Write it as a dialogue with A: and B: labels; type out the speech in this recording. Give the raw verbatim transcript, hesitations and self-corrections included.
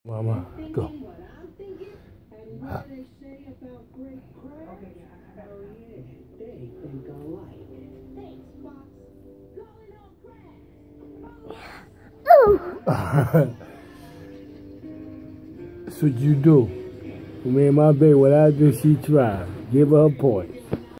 A: Mama, go. That's what you do. Man, my baby, what I do, she try. Give her a point.